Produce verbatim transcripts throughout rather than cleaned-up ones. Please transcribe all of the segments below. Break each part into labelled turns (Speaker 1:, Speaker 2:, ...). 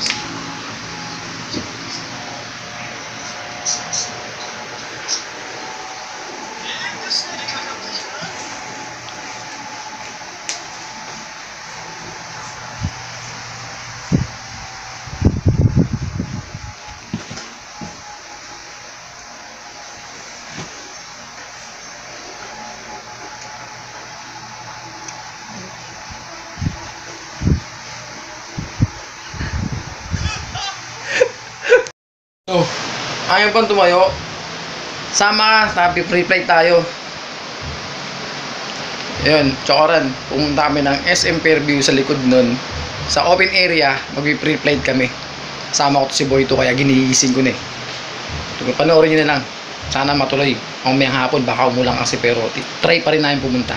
Speaker 1: Oh, ayaw bang tumayo? Sama ka, tabi free flight tayo. Ayun, Chokoran, pumunta kami ng S M Fairview sa likod nun. Sa open area, mag-free flight kami. Sama ko to si Boy to, kaya ginigising ko na eh. Panoorin nyo na lang. Sana matuloy. Ang mayang hapon, baka umulang kasi pero try pa rin namin pumunta.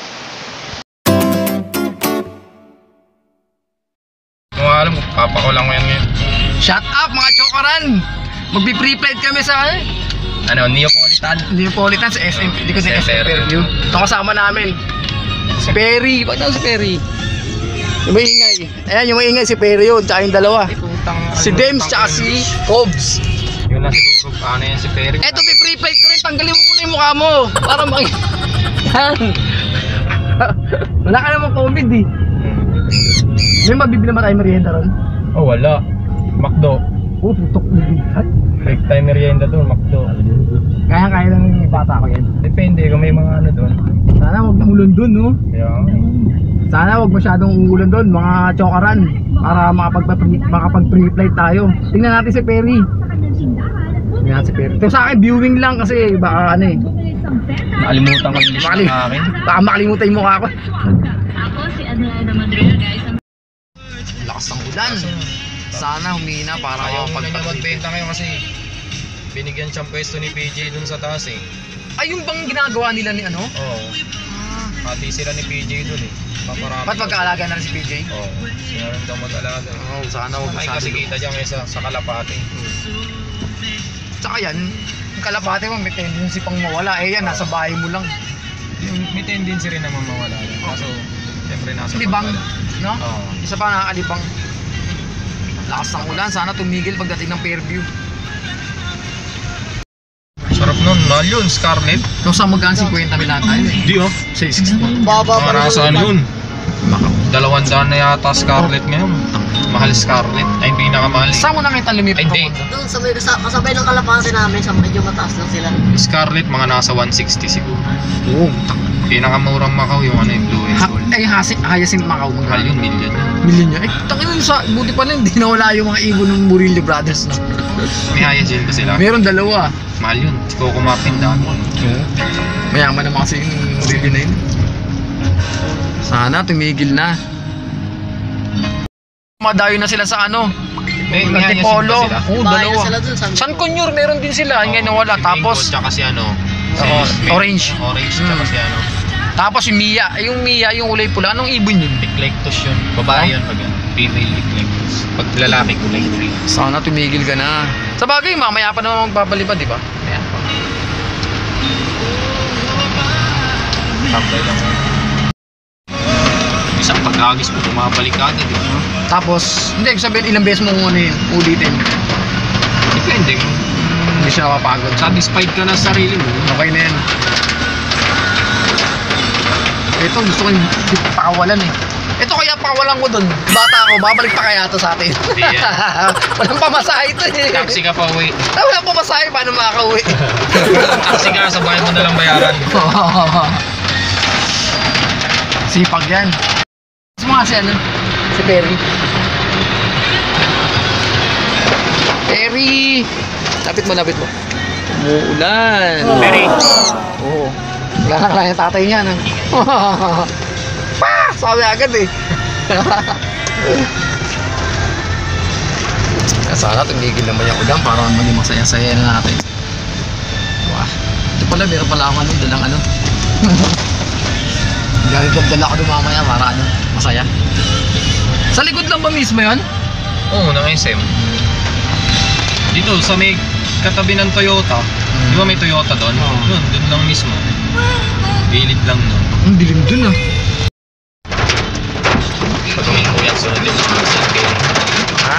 Speaker 2: Kung alam ko, papakulang ko yan ngayon.
Speaker 1: Shut up mga Chokoran! Magbi-free flight kami sa
Speaker 2: Ano, Neapolitan?
Speaker 1: Neapolitan sa S M, hindi ko sa S M Fairview. Ito kasama namin si Perry. Bakit si Perry? Yung maingay. Ayan, yung maingay si Perry yun, tsaka yung dalawa. Si Dems tsaka si Cobbs.
Speaker 2: Yun na siguro, ano yan si Perry.
Speaker 1: Eto, may free flight ko rin. Tanggalin mo muna yung mukha mo para mag... Yan. Wala ka naman COVID eh. May mabibili naman tayo merienda ron?
Speaker 2: Oh, wala. McDo.
Speaker 1: Oh, tutok na bigat.
Speaker 2: Break time merienda doon, McDo.
Speaker 1: Kaya-kaya lang yung bata ko yan.
Speaker 2: Depende kung may mga ano doon.
Speaker 1: Sana wag na ulan doon, no?
Speaker 2: Kaya,
Speaker 1: Sana wag masyadong ulan doon, mga Chokoran. Para makapag-free flight tayo. Tingnan natin si Perry. Tingnan natin si Perry. Ito sa akin, viewing lang kasi baka ano eh.
Speaker 2: nakalimutan ko yung list
Speaker 1: Makali
Speaker 2: ng akin.
Speaker 1: baka makalimutan yung mukha ko.
Speaker 3: Ako si Adelaida Madrid, guys.
Speaker 1: Lakas ng ulan. Sana humina para
Speaker 2: Ayaw mo na niya
Speaker 1: makapag-free
Speaker 2: magbenta ngayon kasi binigyan siyang pwesto ni P J dun sa taas eh.
Speaker 1: Ay, yung bang ginagawa nila ni ano?
Speaker 2: Oo. Hati sila ni P J dun eh. Paparami.
Speaker 1: Ba't magkaalaga na rin si P J?
Speaker 2: Oo. Sinaram daw mag-alaga.
Speaker 1: Oo, sana huwag
Speaker 2: Ay kasi kita dyan kaysa sa Kalapate.
Speaker 1: Tsaka yan, yung Kalapate mo may tendency pang mawala. Eh yan, nasa bahay mo lang.
Speaker 2: Yung may tendency rin naman mawala. Kaso, siyempre nasa
Speaker 1: Libang,
Speaker 2: pagkala.
Speaker 1: no?
Speaker 2: Oo.
Speaker 1: Isa pa nakakalibang. Lakas ng ulan, sana tumigil pagdating ng Fairview.
Speaker 2: Sarap nun, mahal yun, Scarlett.
Speaker 1: Kung saan magkaan fifty mil lahat tayo eh.
Speaker 2: Di oh.
Speaker 1: Say six mo.
Speaker 2: Para saan yun? Dalawang daan na yata Scarlett ngayon. Mahal Scarlett. Ay, pinakamahal eh.
Speaker 1: Saan mo nakita limit?
Speaker 2: Ay, hindi.
Speaker 4: Doon sa may kasabay ng Kalapate namin, sa medyo mataas lang sila.
Speaker 2: Scarlett, mga nasa one sixty siguro.
Speaker 1: Oo.
Speaker 2: Pinakamurang Macau yung ano yung blue and
Speaker 1: Ha,
Speaker 2: gold.
Speaker 1: ay, hasi, Hyacinth Macau.
Speaker 2: Mahal yun, million.
Speaker 1: Million yun. Eh, tangin yun sa, buti pala hindi nawala yung mga ibon ng Murillo Brothers. No?
Speaker 2: May hyacinth ba sila?
Speaker 1: Meron dalawa.
Speaker 2: Mahal yun. Si Coco Martin dami.
Speaker 1: Mayaman naman kasi yung Murillo na yun. Sana tumigil na. Madayo na sila sa ano?
Speaker 2: May, may hyacinth
Speaker 1: Antipolo.
Speaker 2: ba sila?
Speaker 1: Oo,
Speaker 4: Bahay na
Speaker 1: dalawa.
Speaker 4: sila dun, San
Speaker 1: San Conyor, meron din sila. Ngayon nawala.
Speaker 2: Si
Speaker 1: Tapos,
Speaker 2: Bingo, tsaka si ano.
Speaker 1: Oo,
Speaker 2: si-
Speaker 1: orange.
Speaker 2: Orange, tsaka
Speaker 1: Hmm.
Speaker 2: si ano.
Speaker 1: tapos yung Mia. Eh, yung Mia, yung kulay pula. Anong ibon yun?
Speaker 2: Eclectus yun. Babae yun pag yan. Female Eclectus. Pag lalaki kulay green.
Speaker 1: Sana tumigil ka na. Sa bagay, mamaya pa naman magpapalipad, di ba? Ayan.
Speaker 2: Tambay lang. Isang pag-agis mo, bumabalik ka agad. Eh.
Speaker 1: Tapos, hindi, sabihin ilang beses mo ano yun, ulitin.
Speaker 2: Depende mo.
Speaker 1: Hindi siya napapagod.
Speaker 2: Satisfied ka na sa sarili mo.
Speaker 1: Okay na yan. Ito, gusto ko yung pakawalan eh. Ito kaya pakawalan ko dun. Bata ako, babalik pa kaya ito sa atin.
Speaker 2: Hindi yan.
Speaker 1: Walang pamasahe ito eh.
Speaker 2: Taxi ka pa uwi.
Speaker 1: Ah, walang pamasahe, paano makakauwi?
Speaker 2: Taxi ka, sa bahay mo na lang bayaran.
Speaker 1: Sipag yan. Gusto mo kasi ano? Si Perry. Perry! Lapit mo, lapit mo. Umuulan.
Speaker 2: Perry.
Speaker 1: Oo. Wala na kaya yung tatay niya. No? Pa! Sabi agad eh. Sana tumigil naman yung ulan para maging masaya-saya na natin. Wah. Ito pala, meron pala ako ano, dalang ano. Dala ko doon mamaya para ano, masaya. Sa likod lang ba mismo yun?
Speaker 2: Oo, ng S M. Dito, sa may katabi ng Toyota. Di ba may Toyota doon?
Speaker 1: Oo.
Speaker 2: Doon, doon lang mismo. Gilid lang doon.
Speaker 1: Ang dilim dun ah.
Speaker 2: Pag may kuya, sunod yung mga sasakyan.
Speaker 1: Ha?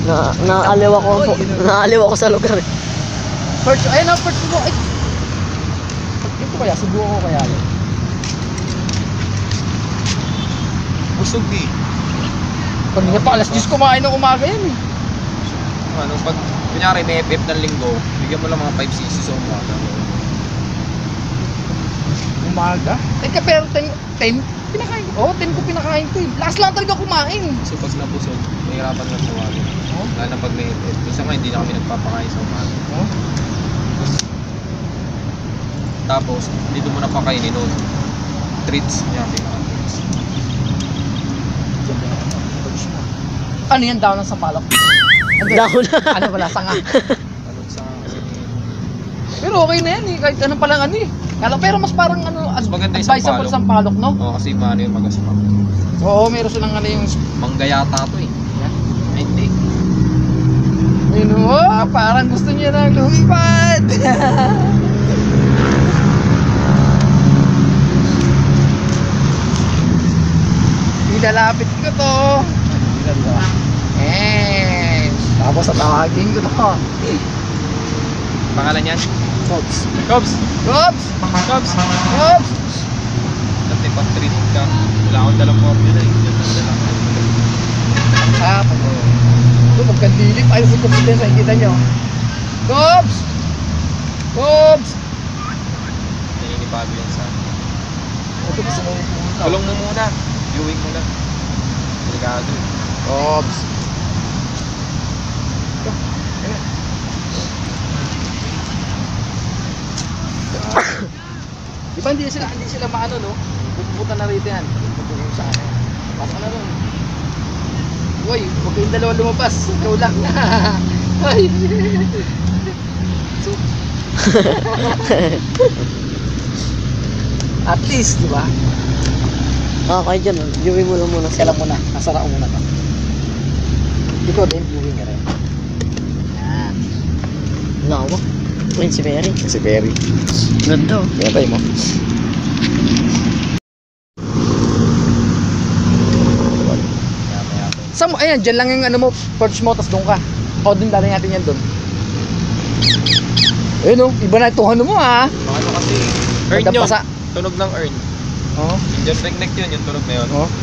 Speaker 4: Na, naaliw ako, po, naaliw ako sa lugar eh.
Speaker 1: Perch, ayun na, perch mo. Ay. Ito kaya, subukan ko kaya yun.
Speaker 2: Busog eh.
Speaker 1: Pag nga pa, alas diyes kumain ng umaga yan eh.
Speaker 2: Ano, pag kunyari may F F ng linggo, bigyan mo lang mga five sixty sa umaga.
Speaker 1: Umaga? Teka, pero ten, ten, pinakain ko. Oo, ten ko pinakain ko eh. Last lang talaga kumain.
Speaker 2: Kasi pag nabusog, mahirapan lang tawagin.
Speaker 1: Oh?
Speaker 2: Lalo na pag may F F. Minsan nga hindi na kami nagpapakain sa umaga.
Speaker 1: Oh?
Speaker 2: Tapos, dito mo na pakainin nun. Treats, yan, pinaka-treats.
Speaker 1: Ano yan, daw ng sampalok?
Speaker 4: Dahon na.
Speaker 1: Ano wala, sanga.
Speaker 2: Ano sa kasi
Speaker 1: Pero okay na yan eh, kahit ano palang ano eh. Kala, pero mas parang ano, ad-
Speaker 2: maganda yung
Speaker 1: advisable
Speaker 2: sampalok.
Speaker 1: sampalok, no?
Speaker 2: Oo, kasi paano yung magaspak.
Speaker 1: Oo, meron silang ano yung...
Speaker 2: Mangga yata to eh.
Speaker 1: Yan.
Speaker 2: Ay, hindi.
Speaker 1: Ayun, oh, parang gusto niya na lumipad. Ilalapit ko to. Eh, tapos tatawagin ko to.
Speaker 2: Pangalan yan?
Speaker 1: Cops.
Speaker 2: Cubs!
Speaker 1: Cops!
Speaker 2: Cubs!
Speaker 1: Cops!
Speaker 2: Dati pag treat ka, wala akong dalang formula eh. Yan ang dalang.
Speaker 1: Ah, pag ito, pagkandilip, ayos si Cops din sa ikita nyo. Cops! Cops!
Speaker 2: Naninibago yan sa akin.
Speaker 1: Ito gusto mo pumunta.
Speaker 2: Tulong mo muna. Viewing mo lang. Delikado.
Speaker 1: Cops! Di ba hindi sila, hindi sila maano, no? Pupunta na rito yan. Pupunta yung sa ano. Pasok na ron. Uy, huwag kayong dalawa lumabas. Ikaw lang. Ay. So, at least, di ba?
Speaker 4: Ah, kayo dyan. Viewing mo lang muna.
Speaker 1: Kailan muna, nasara ko muna to. Ikaw din, viewing ka rin. Yan.
Speaker 4: Lawa. Ayun si Mary.
Speaker 1: Si Perry.
Speaker 4: Ganda.
Speaker 1: Pinatay mo. Sa mo, ayan, dyan lang yung ano mo, perch mo, tas doon ka. O, doon dali natin yan doon. Ayun o, iba na itong ano mo ha.
Speaker 2: Ano kasi, earn
Speaker 1: Maganda
Speaker 2: yun.
Speaker 1: pasa.
Speaker 2: Tunog ng earn.
Speaker 1: Oo.
Speaker 2: Indian neck yun, yung tunog na yun.
Speaker 1: Oo.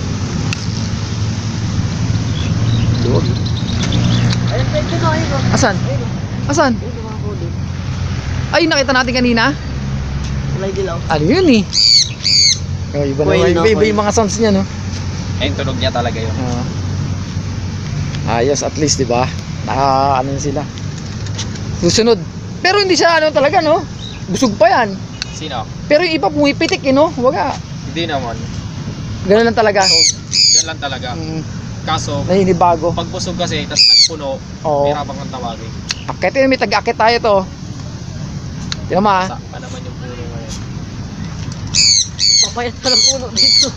Speaker 1: Duwag.
Speaker 4: Ayun, pwede na kayo.
Speaker 1: Asan? Asan?
Speaker 4: Ayun, mga kulit.
Speaker 1: Ay, nakita natin kanina.
Speaker 4: Kulay dilaw.
Speaker 1: Ano yun eh? Oh, iba na,
Speaker 4: Quail,
Speaker 1: iba,
Speaker 4: no?
Speaker 1: iba yung mga sounds niya no.
Speaker 2: Ayun, tunog niya talaga yun.
Speaker 1: Ah. Ayos, at least, di ba? Naka, ano na sila. Susunod. Pero hindi siya, ano talaga, no? Busog pa yan.
Speaker 2: Sino?
Speaker 1: Pero yung iba pumipitik, eh, no? Waga.
Speaker 2: Hindi naman.
Speaker 1: Ganun lang talaga.
Speaker 2: Yan lang talaga.
Speaker 1: Mm,
Speaker 2: Kaso,
Speaker 1: naninibago.
Speaker 2: pag busog kasi, tas nagpuno,
Speaker 1: Oo.
Speaker 2: hirapang kang tawagin.
Speaker 1: Akit yun, may tag-akit tayo to. Tignan mo, ah.
Speaker 2: Sa pa naman yung puno ngayon.
Speaker 4: Papayat pa ng puno dito.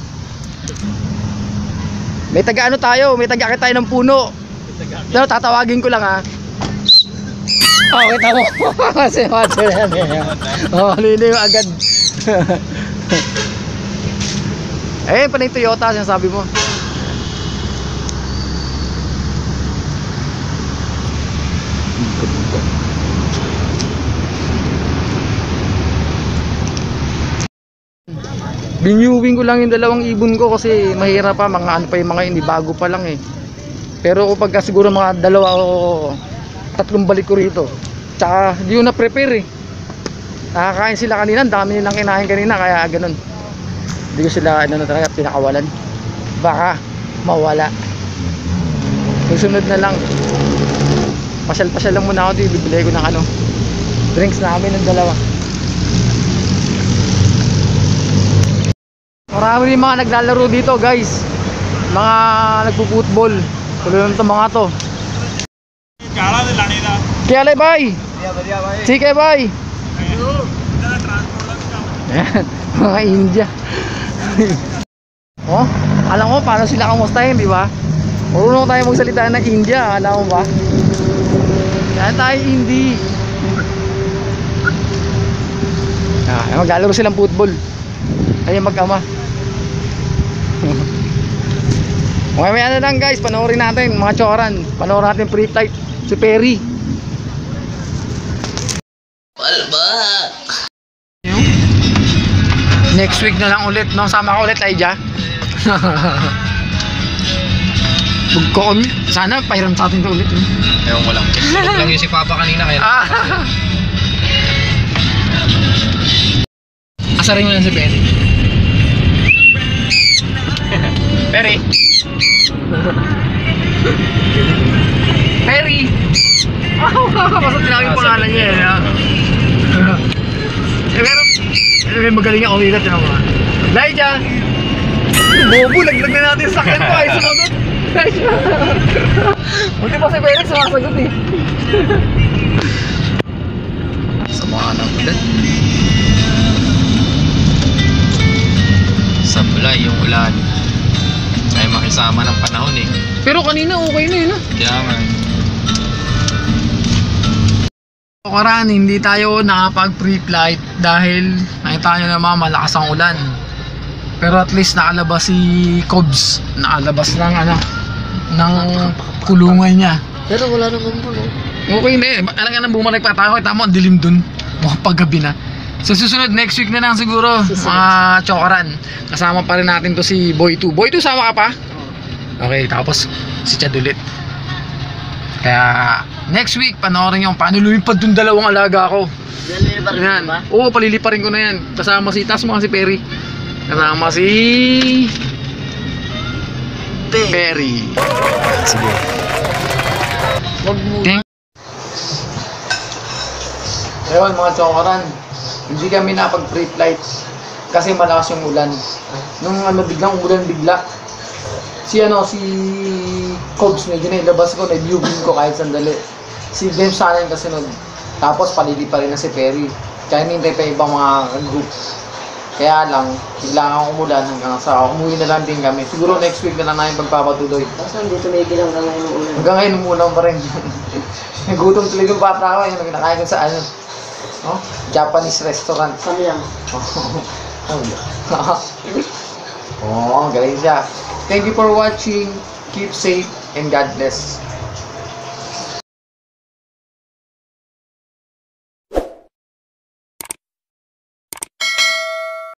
Speaker 1: May taga-ano tayo, may tag-akit tayo ng puno. Pero tatawagin ko lang, ah. Oh, kita mo. Kasi macho na yan, eh. Oh, liliw agad. Eh, pala yung Toyota, sinasabi mo. Binyuwing ko lang yung dalawang ibon ko kasi mahirap pa, mga ano pa yung mga hindi bago pa lang eh. Pero kapag ka siguro mga dalawa o tatlong balik ko rito, tsaka di ko na prepare eh. Nakakain sila kanina, ang dami nilang kinain kanina kaya ganun. Hindi ko sila ano na talaga pinakawalan. Baka mawala. Susunod na lang. Pasyal-pasyal lang muna ako dito, bibili ko ng ano, drinks namin ng dalawa. Marami rin mga naglalaro dito guys. Mga nagpo-football. Tuloy lang itong mga to. Kaya le bhai. ठीक है भाई. Mga India. Oh, alam mo paano sila kamustahin, di ba? Marunong tayo magsalita ng India, alam mo ba? Kaya tayo hindi. Ah, maglalaro silang football. Ay mag-ama. Mamaya na lang guys, panoorin natin mga choran. Panoorin natin pre-flight si Perry. Next week na lang ulit, no? Sama ko ulit, Aija. Bugkoon. Sana, pahiram sa atin to ulit, no?
Speaker 2: Ewan ko lang. Tulog lang yung si Papa kanina kaya.
Speaker 1: Ah. Asarin mo lang si Perry. Perry. Perry. Basta tinawag yung pangalan niya eh. ah. Eh pero, eh, may magaling niya umigat yun mga. Laija! Bobo, laglag na natin sa sakyan ko ay sumagot. Laija! Buti pa si Perry sumasagot eh.
Speaker 2: Sa mga anak ulit. Sablay yung ulan. Ay makisama ng panahon eh.
Speaker 1: Pero kanina okay na yun ah.
Speaker 2: Kaya nga.
Speaker 1: Karan, hindi tayo nakapag pre-flight dahil nakita nyo naman malakas ang ulan. Pero at least nakalabas si Cobs, nakalabas ng ano, ng kulungan niya.
Speaker 4: Pero wala naman po, no?
Speaker 1: Okay na eh, alam nga nang bumalik pa tayo, tama ang dilim dun, mukhang paggabi na. So susunod, next week na lang siguro, mga chokaran. Kasama pa rin natin to si Boy two. Boy two, sama ka pa? Okay, tapos si Chad ulit. Kaya next week, panoorin yung paano lumipad dun dalawang alaga ko. Yan. Oo, paliliparin ko na yan. Kasama si, tas mga si Perry. Kasama si Perry. Sige.
Speaker 4: Wag mo.
Speaker 1: Thank Ewan mga chokaran, hindi kami napag pre-flight kasi malakas yung ulan. Nung ano biglang ulan bigla. Si ano, si Cobs medyo nailabas ko, na-viewin ko kahit sandali. Si James sa akin kasi nag tapos palili pa rin na si Perry. Kaya hinintay pa ibang mga group. Kaya lang, bigla akong umulan hanggang sa umuwi na lang din kami. Siguro next week na lang namin pagpapatuloy.
Speaker 4: Tapos nandito may bilang lang ng ulan.
Speaker 1: Hanggang ngayon umulan pa rin. Nagutom tuloy yung bata ko, yung kinakain ko sa ano. Oh, Japanese restaurant.
Speaker 4: Samyang.
Speaker 1: Oh, galing siya. Thank you for watching. Keep safe and God bless.